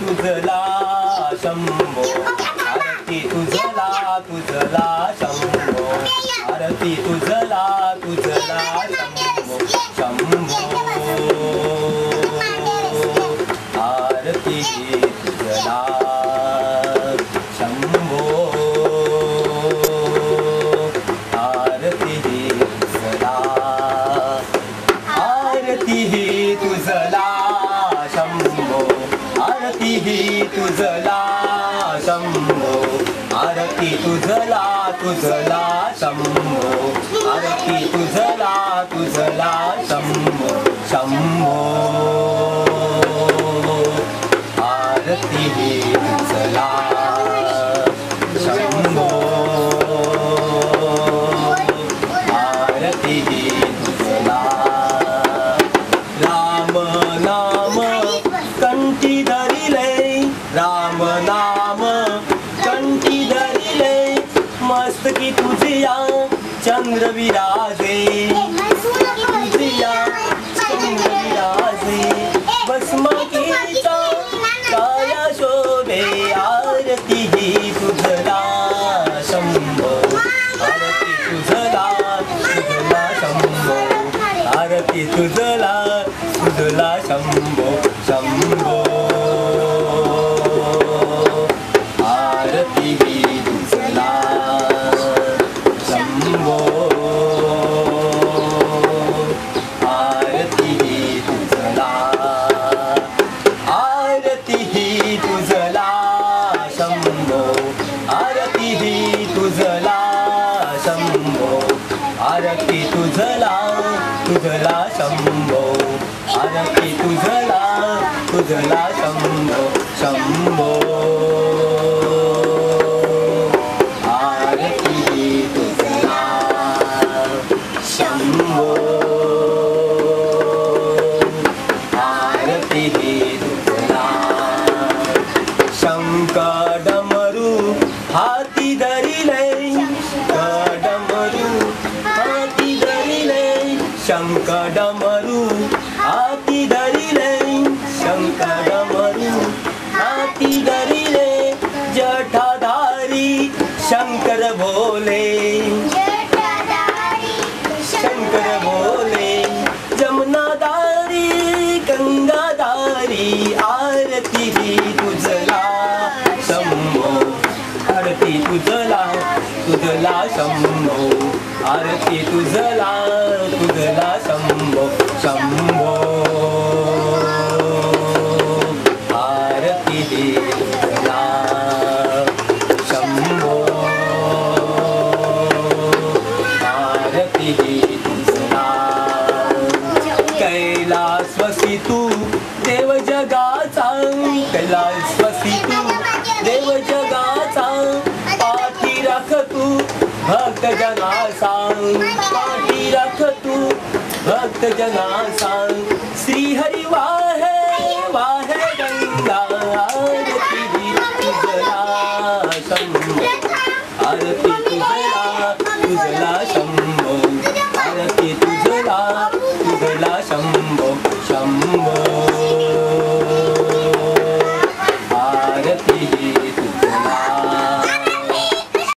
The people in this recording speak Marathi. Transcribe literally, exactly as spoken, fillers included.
तुझला शंभो आरती तुझला तुझला शंभो आरती तुझला तुझला शंभो शंभो आरती तुझला शंभो आरती तुझला आरती तुझला शंभो आरती तुझला शंभो आरती तुझला तुझला शंभो आरती तुझला तुझला शंभो शंभो आरती तुझला शंभो आरती तुझला राम नाम कंठी धरिले राम नाम कंठी धरिले मस्तकी तुझिया चंद्र विराजे तुझिया चंद्र विराजे भस्माकीचा काया शोभे आरती तुझला शंभो आरती तुझला तुझला शंभो आरती तुझला तुझला शंभो शंभो आरती तुझला शंभो आरती तुझला आरती तुझला शंभो आरती तुझला शंभो आरती तुझला तुझला शंभो आरती तुझला तुझला शंभो शंभो आरती तुझला शंभो आरती तुझला शंख डमरू हाती धरिले डमरू हाती धरिले शंख डमरू हाती धरिले शंख डमरू हाती धरिले जटाधारी शंकर भोले शंकर भोले जमुनाधारी गंगाधारी आरती तुझला शंभो आरती तुझला तुझला शंभो आरती तुझला तुझला शंभो शंभो आरती तुझला शंभो आरती तुझला कैलासवसी तू देव जगाचा कैलासवसी तू देव जगाचा पाठी राख तू भक्त जनासा पाठी राख तू भक्त जनासा श्री हरी वाहे वाहे गंगा आरती तुझला शंभो आरती तुझला तुझला शंभो आरती तुझला तुझला शंभो